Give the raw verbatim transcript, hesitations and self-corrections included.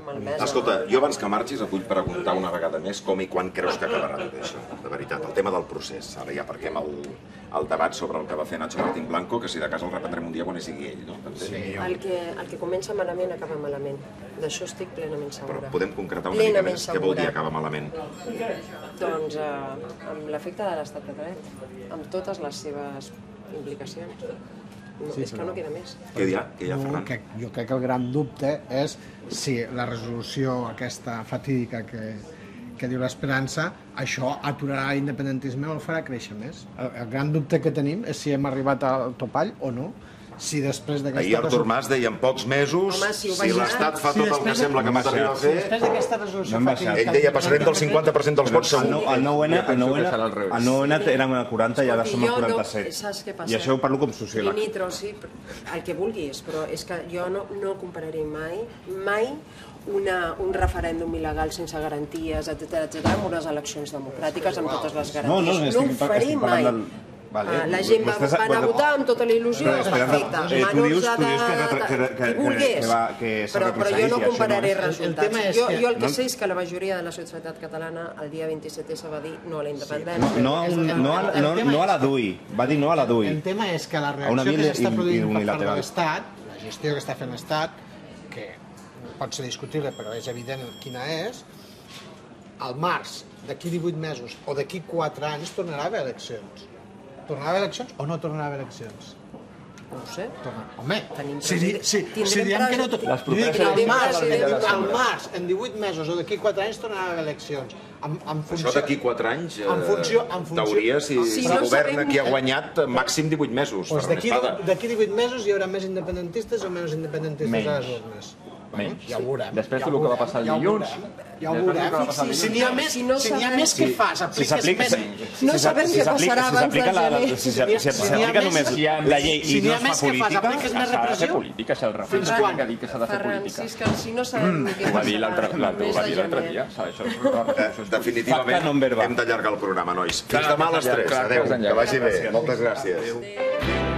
malmesa. Escolta, jo abans que marxis et vull preguntar una vegada més com i quan creus que acabarà tot això, de veritat, el tema del procés. Ara ja perquè amb el debat sobre el que va fer Nacho Martín Blanco, que si de cas el reprendrem un dia quan hi sigui ell, no? El que comença malament acaba malament. D'això estic plenament segura. Però podem concretar una mica més què vol dir acabar malament? Doncs amb l'efecte de l'estat de dret, amb totes les seves implicacions. És que no queda més. Què hi ha, Ferran? Jo crec que el gran dubte és si la resolució aquesta fatídica que diu l'Esperança, això aturarà l'independentisme o el farà créixer més. El gran dubte que tenim és si hem arribat al topall o no. Si després d'aquesta... Ahir Artur Mas deia en pocs mesos, si l'Estat fa tot el que sembla que m'ha d'arribar a fer... Si després d'aquesta resolució fatídica... Ell deia, passarem del cinquanta per cent dels vots segur. El nou N érem a quaranta i ara som a quaranta-set. I això ho parlo com sociòleg. Dimitro, sí, el que vulguis, però és que jo no compararé mai, mai un referèndum il·legal sense garanties, etcètera, amb unes eleccions democràtiques, amb totes les garanties. No ho faré mai. La gent va anar a votar amb tota la il·lusió, perfecte, menors d'edat, qui volgués, però jo no compararé resultats. Jo el que sé és que la majoria de la societat catalana el dia vint-i-set S va dir no a la independència. No a la D U I, va dir no a la D U I. El tema és que la reacció que s'està produint per part de l'Estat, la gestió que està fent l'Estat, que pot ser discutible però és evident quina és, al març d'aquí divuit mesos o d'aquí quatre anys tornarà a haver eleccions. Tornarà a haver eleccions o no tornarà a haver eleccions? No ho sé. Home, si diem que no... Al març, en divuit mesos o d'aquí quatre anys tornarà a haver eleccions. Això d'aquí quatre anys, teoria, si el govern aquí ha guanyat màxim divuit mesos. D'aquí divuit mesos hi haurà més independentistes o menys independentistes a les urnes. Menys. Ja ho veurem. Després del que va passar el dilluns... Ja ho veurem. Si n'hi ha més, què fas? Apliques menys. No sabem què passarà abans del gener. Si s'aplica només la llei i no es fa política... S'ha de fer política, s'ha el referèndum que ha dit que s'ha de fer política. Ferran, si no sabem què passarà l'altre dia. Definitivament hem d'allargar el programa, nois. Fins demà a les tres. Adéu, que vagi bé. Moltes gràcies.